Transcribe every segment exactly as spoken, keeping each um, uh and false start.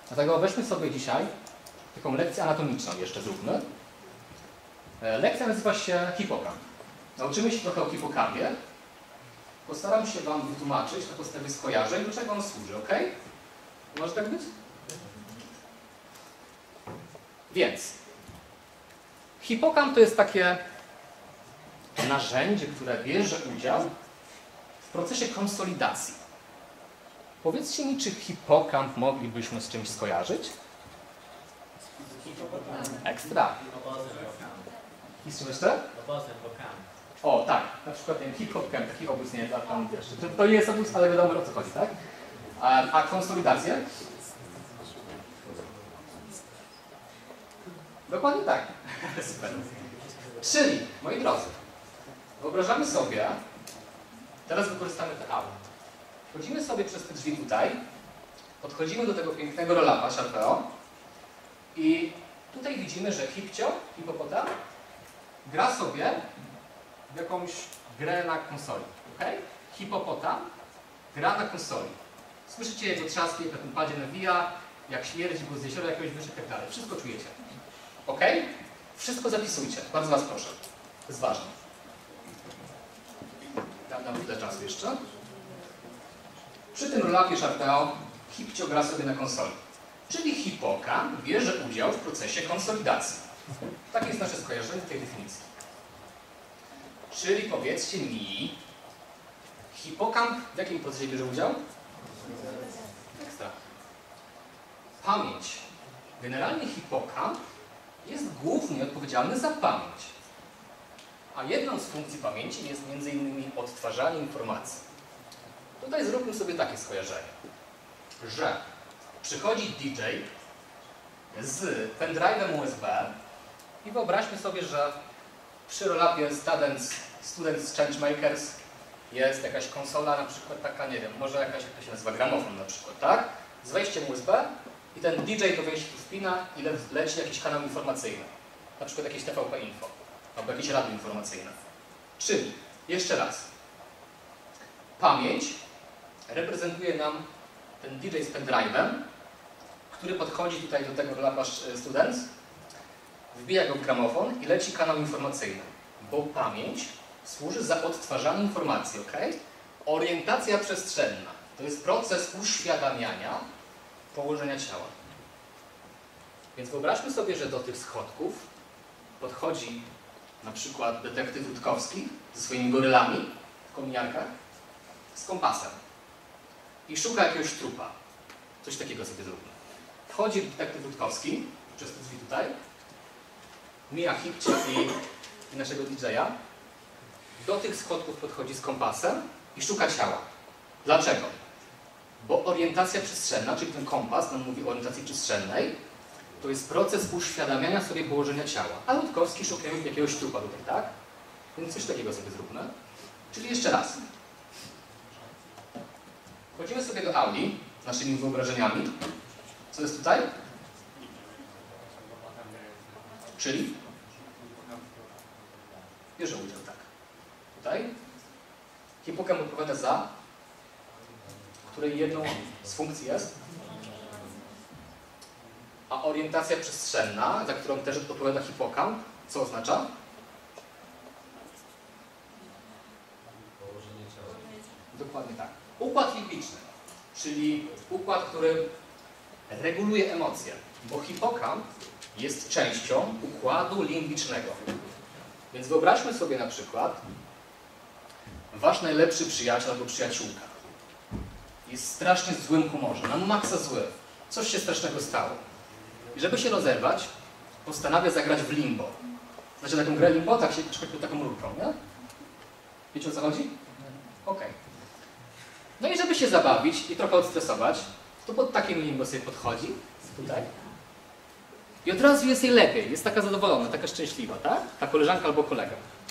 Dlatego weźmy sobie dzisiaj taką lekcję anatomiczną jeszcze zróbmy. Lekcja nazywa się hipokamp. Nauczymy się trochę o hipokampie. Postaram się Wam wytłumaczyć na podstawie skojarzeń, do czego on służy, ok? Może tak być? Więc hipokamp to jest takie narzędzie, które bierze udział w procesie konsolidacji. Powiedzcie mi, czy hipokamp moglibyśmy z czymś skojarzyć? Ekstra. I z czym jeszcze? O, tak. Na przykład ten hip-hop-camp, taki obóz, nie jest tam jeszcze. To, to jest obóz, ale wiadomo, o co chodzi, tak? A, a konsolidację? Dokładnie tak. Super. Czyli, moi drodzy, wyobrażamy sobie, teraz wykorzystamy te auto. Wchodzimy sobie przez te drzwi tutaj, podchodzimy do tego pięknego roll-upa Sharpeo i tutaj widzimy, że hipcio, hipopotam, gra sobie w jakąś grę na konsoli. Okay? Hipopotam gra na konsoli. Słyszycie jego trzaski, jak na tym padzie nawija, jak śmierdzi, bo z jeziora jakiegoś wyżej i tak dalej. Wszystko czujecie. Ok? Wszystko zapisujcie. Bardzo Was proszę. To jest ważne. Dam nam chwilę czasu jeszcze. Przy tym roll-upie Sharpeo hipcio gra sobie na konsoli. Czyli hipokamp bierze udział w procesie konsolidacji. Takie jest nasze skojarzenie tej definicji. Czyli powiedzcie mi, hipokamp w jakim procesie bierze udział? Ekstra. Pamięć. Generalnie hipokamp jest głównie odpowiedzialny za pamięć. A jedną z funkcji pamięci jest między innymi odtwarzanie informacji. Tutaj zróbmy sobie takie skojarzenie, że przychodzi D J z pendrive'em U S B i wyobraźmy sobie, że przy roll-upie Students, Students Changemakers jest jakaś konsola, na przykład taka, nie wiem, może jakaś, jak to się nazywa, gramofon na przykład, tak? Z wejściem U S B i ten D J do wejścia tu wpina i le leci jakiś kanał informacyjny. Na przykład jakieś T V P Info albo jakieś radio informacyjne. Czyli, jeszcze raz, pamięć reprezentuje nam ten D J z pendrive'em, który podchodzi tutaj do tego roll-upa Students, wbija go w gramofon i leci kanał informacyjny, bo pamięć służy za odtwarzanie informacji, ok? Orientacja przestrzenna to jest proces uświadamiania położenia ciała. Więc wyobraźmy sobie, że do tych schodków podchodzi na przykład detektyw Rutkowski ze swoimi gorylami w kominiarkach z kompasem i szuka jakiegoś trupa. Coś takiego sobie zróbmy. Wchodzi detektyw Rutkowski przez te drzwi tutaj, mija hipcie i, i naszego D J a, do tych schodków podchodzi z kompasem i szuka ciała. Dlaczego? Bo orientacja przestrzenna, czyli ten kompas nam mówi o orientacji przestrzennej, to jest proces uświadamiania sobie położenia ciała. A Rutkowski szuka jakiegoś trupa tutaj, tak? Więc coś takiego sobie zróbmy. Czyli jeszcze raz. Wchodzimy sobie do Audi naszymi wyobrażeniami. Co jest tutaj? Czyli? Bierze udział, tak. Tutaj? Hipokamp odpowiada za, której jedną z funkcji jest, a orientacja przestrzenna, za którą też odpowiada hipokamp, co oznacza? Położenie ciała. Dokładnie tak. Układ limbiczny, czyli układ, który reguluje emocje, bo hipokamp jest częścią układu limbicznego. Więc wyobraźmy sobie na przykład, wasz najlepszy przyjaciel albo przyjaciółka jest strasznie w złym humorze, na maksa zły, coś się strasznego stało. I żeby się rozerwać, postanawia zagrać w limbo. Znacie taką grę limbo? Tak się przychodzi taką rurką, nie? Wiecie, o co chodzi? Okej. Okay. No i żeby się zabawić i trochę odstresować, to pod takim limbo sobie podchodzi, tutaj. I od razu jest jej lepiej, jest taka zadowolona, taka szczęśliwa, tak? Ta koleżanka albo kolega.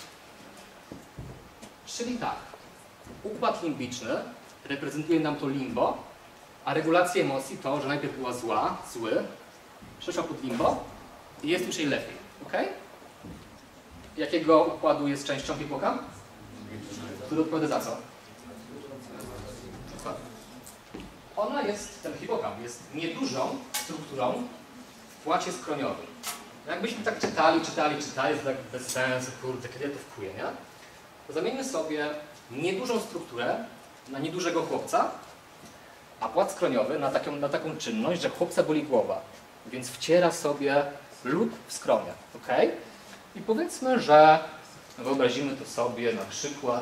Czyli tak, układ limbiczny reprezentuje nam to limbo, a regulacja emocji to, że najpierw była zła, zły, przeszła pod limbo i jest już jej lepiej, ok? Jakiego układu jest częścią hipokamp? Który odpowiada za co? Dokładnie. ona jest, ten hipokamp jest niedużą strukturą w płacie skroniowym. Jakbyśmy tak czytali, czytali, czytali, to tak bez sensu, kurde, kiedy ja to wkuję, nie? To zamieńmy sobie niedużą strukturę na niedużego chłopca, a płat skroniowy na taką, na taką czynność, że chłopca boli głowa, więc wciera sobie lód w skronie, ok? I powiedzmy, że wyobrazimy to sobie na przykład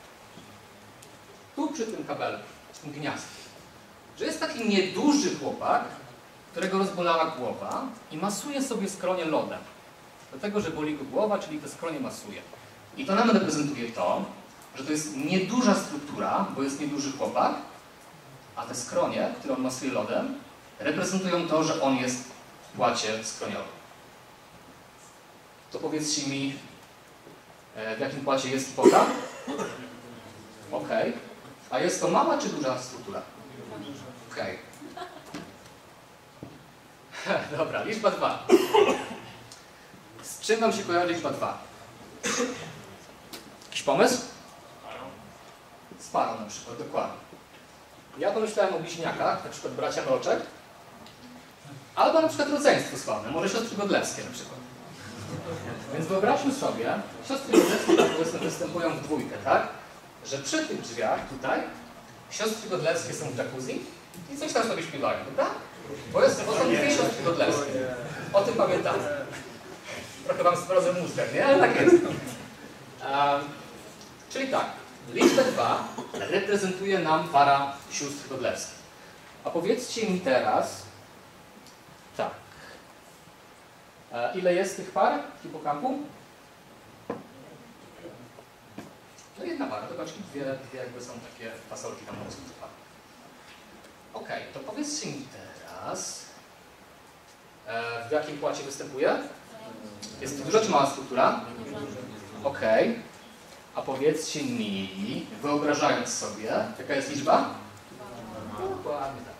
tu przy tym kabelku, przy tym gniazdku, że jest taki nieduży chłopak, którego rozbolała głowa i masuje sobie skronie lodem. Dlatego, że boli go głowa, czyli te skronie masuje. I to nam reprezentuje to, że to jest nieduża struktura, bo jest nieduży chłopak, a te skronie, które on masuje lodem, reprezentują to, że on jest w płacie skroniowym. To powiedzcie mi, w jakim płacie jest hipokamp? Ok. A jest to mała czy duża struktura? Ok. Dobra, liczba dwa. Z czym wam się kojarzy liczba dwa? Jakiś pomysł? Z parą na przykład, dokładnie. Ja pomyślałem o bliźniakach, na przykład bracia Mroczek, albo na przykład rodzeństwo sławne, może siostry Godlewskie na przykład. Więc wyobraźmy sobie, siostry Godlewskie występują w dwójkę, tak? Że przy tych drzwiach tutaj siostry Godlewskie są w jacuzzi i coś tam sobie śpiewają, prawda? Bo, jest, bo są dwie siostry Godlewskie. O tym pamiętam. Trochę wam sprawdzę mózgę, nie? Ale tak jest. Um, czyli tak, liczbę dwa reprezentuje nam para sióstr Godlewskich. A powiedzcie mi teraz, tak, e, ile jest tych par hipokampu? No jedna para, zobaczcie, dwie, dwie jakby są takie fasolki tam mózgu. Ok, to powiedzcie mi teraz, e, w jakiej płacie występuje? Jest to duża czy mała struktura? Ok. A powiedzcie mi, wyobrażając sobie, jaka jest liczba? Dokładnie tak.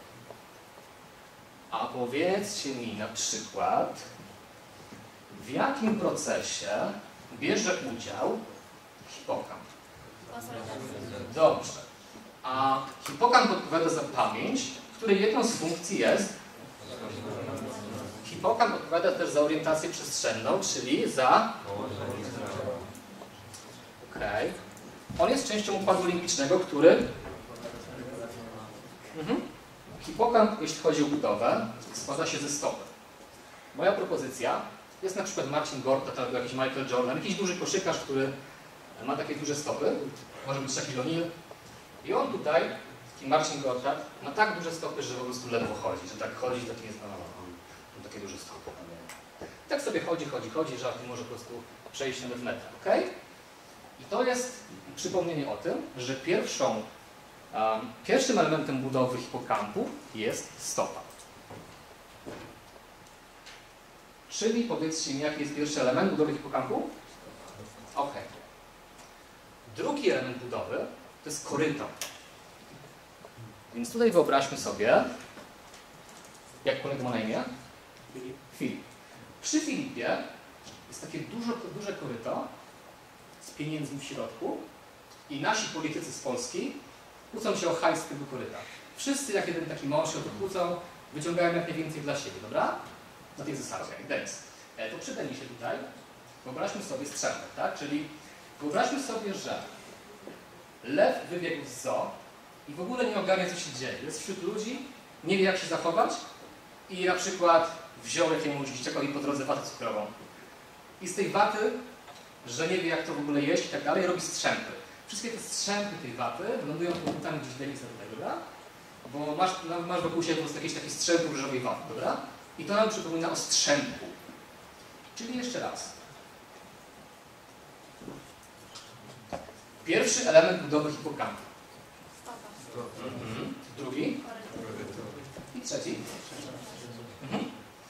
A powiedzcie mi na przykład, w jakim procesie bierze udział hipokamp? Dobrze. A hipokamp odpowiada za pamięć, której jedną z funkcji jest. Hipokamp odpowiada też za orientację przestrzenną, czyli za. Okej. Okay. On jest częścią układu limbicznego, który. Mhm. Hipokamp, jeśli chodzi o budowę, składa się ze stopy. Moja propozycja jest na przykład Marcin Gortat albo jakiś Michael Jordan, jakiś duży koszykarz, który ma takie duże stopy, może być Shaquille O'Neal. I on tutaj, taki Marcin Gortat, ma tak duże stopy, że po prostu ledwo chodzi, że tak chodzi, taki jest, no, no, takie duże stopy. I tak sobie chodzi, chodzi, chodzi, że nie może po prostu przejść nawet metra, ok? I to jest przypomnienie o tym, że pierwszą, um, pierwszym elementem budowy hipokampu jest stopa. Czyli powiedzcie mi, jaki jest pierwszy element budowy hipokampu? Ok. Drugi element budowy to jest koryto. Więc tutaj wyobraźmy sobie, jak kolega ma na imię? Filip. Filip. Przy Filipie jest takie dużo, duże koryto z pieniędzmi w środku i nasi politycy z Polski kłócą się o hajs z tego koryta. Wszyscy jak jeden taki mąż się o to kłócą, wyciągają jak najwięcej dla siebie, dobra? Na tej zasadzie, jak Denis. E, to przy Denisie tutaj wyobraźmy sobie strzępek, tak? Czyli wyobraźmy sobie, że lew wybiegł z zoo i w ogóle nie ogarnia, co się dzieje. Jest wśród ludzi, nie wie, jak się zachować i na przykład wziął jakiemuś dzieciakowi po drodze watę cukrową. I z tej waty, że nie wie, jak to w ogóle jeść i tak dalej, robi strzępy. Wszystkie te strzępy tej waty lądują pod butami gdzieś Denisa tutaj, dobra? Bo masz, no, masz wokół siebie po prostu jakieś takie strzępy różowej waty, dobra? I to nam przypomina o strzępu. Czyli jeszcze raz. Pierwszy element budowy hipokampu. Mhm. Drugi. I trzeci. Mhm.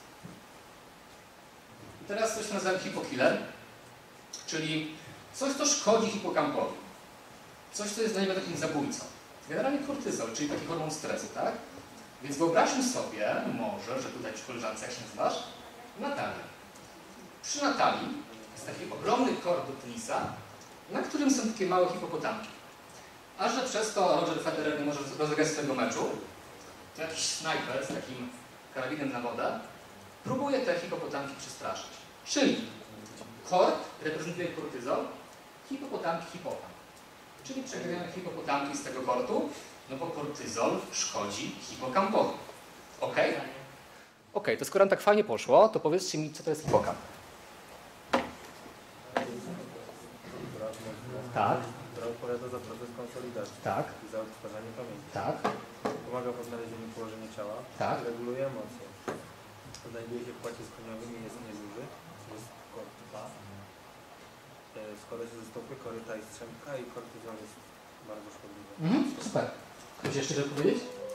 I teraz coś nazywamy hipokiller, czyli coś, co szkodzi hipokampowi. Coś, co jest dla niego takim zabójcą. Generalnie kortyzol, czyli taki hormon stresu, tak? Więc wyobraźmy sobie może, że tutaj przy koleżance, jak się nazywasz? Natalia. Przy Natalii jest taki ogromny kort do tenisa, na którym są takie małe hipopotamki. A że przez to Roger Federer nie może rozegrać swojego meczu, to jakiś snajper z takim karabinem na wodę próbuje te hipopotamki przestraszyć. Czyli kort reprezentuje kortyzol, hipopotamki hipopam. Czyli przegrywają hipopotamki z tego kortu, no bo kortyzol szkodzi hipokampowi. Ok? Ok, to skoro nam tak fajnie poszło, to powiedzcie mi, co to jest hipokamp. Tak. Która odpowiada za proces konsolidacji Tak. i za odtwarzanie pamięci. Tak. Pomaga w odnalezieniu położenia ciała, Tak. reguluje emocje. Znajduje się w płacie skroniowej i jest nieduży. Jest kort dwa. E, Składa się ze stopy, koryta i strzępka i kortyzol jest bardzo szkodliwy. Mhm, super. Ktoś jeszcze chce powiedzieć?